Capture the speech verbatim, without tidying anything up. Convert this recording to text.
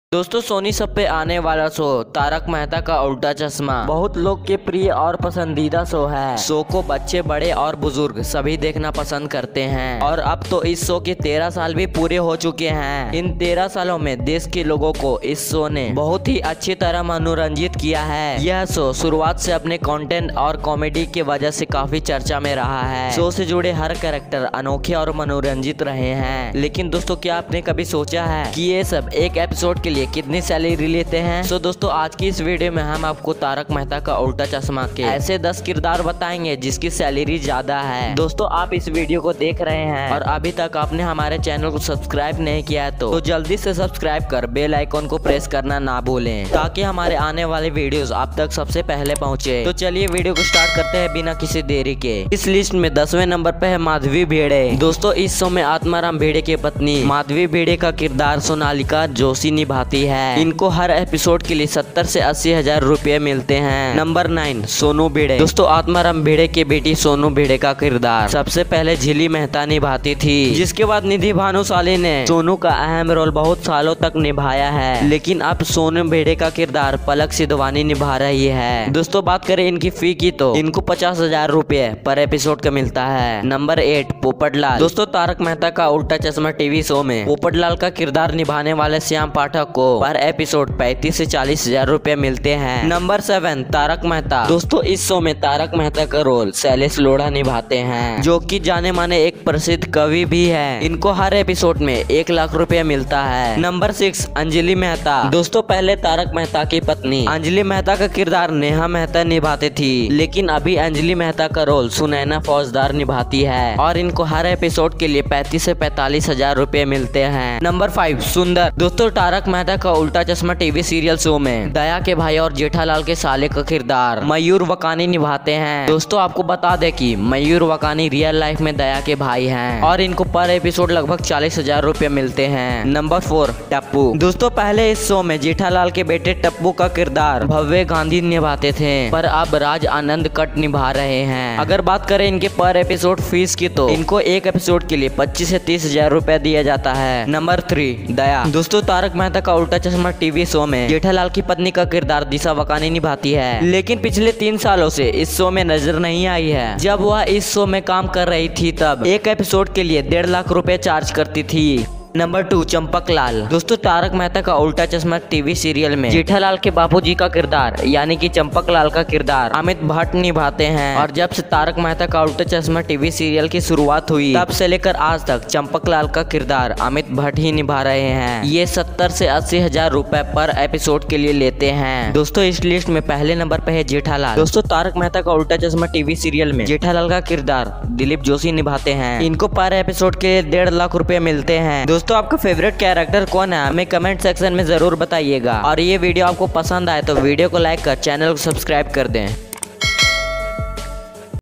दोस्तों सोनी सब पे आने वाला शो तारक मेहता का उल्टा चश्मा बहुत लोग के प्रिय और पसंदीदा शो है। शो को बच्चे बड़े और बुजुर्ग सभी देखना पसंद करते हैं और अब तो इस शो के तेरह साल भी पूरे हो चुके हैं। इन तेरह सालों में देश के लोगों को इस शो ने बहुत ही अच्छी तरह मनोरंजित किया है। यह शो शुरुआत से अपने कंटेंट और कॉमेडी की वजह से काफी चर्चा में रहा है। शो से जुड़े हर कैरेक्टर अनोखे और मनोरंजित रहे हैं। लेकिन दोस्तों क्या आपने कभी सोचा है कि ये सब एक एपिसोड के लिए कितनी सैलरी लेते हैं? तो दोस्तों आज की इस वीडियो में हम आपको तारक मेहता का उल्टा चश्मा के ऐसे दस किरदार बताएंगे जिसकी सैलरी ज्यादा है। दोस्तों आप इस वीडियो को देख रहे हैं और अभी तक आपने हमारे चैनल को सब्सक्राइब नहीं किया है तो, तो जल्दी से सब्सक्राइब कर बेल आइकॉन को प्रेस करना ना भूलें ताकि हमारे आने वाले वीडियोस आप तक सबसे पहले पहुंचे। तो चलिए वीडियो को स्टार्ट करते हैं बिना किसी देरी के। इस लिस्ट में दसवें नंबर पे है माधवी भिड़े। दोस्तों इस शो में आत्माराम भिड़े की पत्नी माधवी भिड़े का किरदार सोनालिका जोशी निभाती है। इनको हर एपिसोड के लिए सत्तर से अस्सी हजार रूपए मिलते हैं। Number nine Sonu Bhide. दोस्तों आत्माराम भिड़े की बेटी सोनू भिड़े का किरदार सबसे पहले झिली मेहता निभाती थी, जिसके बाद निधि भानुशाली ने सोनू का अहम रोल बहुत सालों तक निभाया है। लेकिन अब सोनू भिड़े का किरदार पलक सिद्धवानी निभा रही है। दोस्तों बात करें इनकी फी की तो इनको पचास हजार रूपए पर एपिसोड का मिलता है। Number eight Popatlal. दोस्तों तारक मेहता का उल्टा चश्मा टीवी शो में पोपटलाल का किरदार निभाने वाले श्याम पाठक को पर एपिसोड पैंतीस से चालीस हजार रूपए मिलते हैं। Number seven Tarak Mehta. दोस्तों इस शो में तारक मेहता का रोल शैलेश लोढ़ा निभाते हैं, जो कि जाने माने एक प्रसिद्ध कवि भी है। इनको हर एपिसोड में एक लाख रुपए मिलता है। Number six Anjali Mehta. दोस्तों पहले तारक मेहता की पत्नी अंजलि मेहता का किरदार नेहा मेहता निभाती थी, लेकिन अभी अंजलि मेहता का रोल सुनैना फौजदार निभाती है और इनको हर एपिसोड के लिए पैंतीस से पैंतालीस हजार रूपए मिलते हैं। नंबर फाइव सुंदर। दोस्तों तारक मेहता का उल्टा चश्मा टीवी सीरियल शो में दया के भाई और जेठालाल के साले का किरदार मयूर वकानी निभाते हैं। दोस्तों आपको बता दें कि मयूर वकानी रियल लाइफ में दया के भाई हैं और इनको पर एपिसोड लगभग चालीस हजार रूपए मिलते हैं। Number four Tappu. दोस्तों पहले इस शो में जेठालाल के बेटे टप्पू का किरदार भव्य गांधी निभाते थे, पर अब राज आनंद कट निभा रहे हैं। अगर बात करें इनके पर एपिसोड फीस की तो इनको एक एपिसोड के लिए पच्चीस से तीस हजार रूपए दिया जाता है। Number three Daya. दोस्तों तारक मेहता का उल्टा चश्मा टीवी शो में जेठालाल की पत्नी का किरदार दिशा वकानी निभाती है, लेकिन पिछले तीन सालों से इस शो में नजर नहीं आई है। जब वह इस शो में काम कर रही थी तब एक एपिसोड के लिए डेढ़ लाख रुपए चार्ज करती थी। Number two Champak Lal. दोस्तों तारक मेहता का उल्टा चश्मा टीवी सीरियल में जेठालाल के बापूजी का किरदार यानी कि चंपक लाल का किरदार अमित भट्ट निभाते हैं और जब से तारक मेहता का उल्टा चश्मा टीवी सीरियल की शुरुआत हुई तब से लेकर आज तक चंपक लाल का किरदार अमित भट्ट ही निभा रहे हैं। ये सत्तर से अस्सी हजार रूपए पर एपिसोड के लिए लेते हैं। दोस्तों इस लिस्ट में पहले नंबर पे है जेठालाल। दोस्तों तारक मेहता का उल्टा चश्मा टीवी सीरियल में जेठालाल का किरदार दिलीप जोशी निभाते हैं। इनको पर एपिसोड के डेढ़ लाख रुपए मिलते हैं। दोस्तों आपका फेवरेट कैरेक्टर कौन है हमें कमेंट सेक्शन में जरूर बताइएगा और ये वीडियो आपको पसंद आए तो वीडियो को लाइक कर चैनल को सब्सक्राइब कर दें।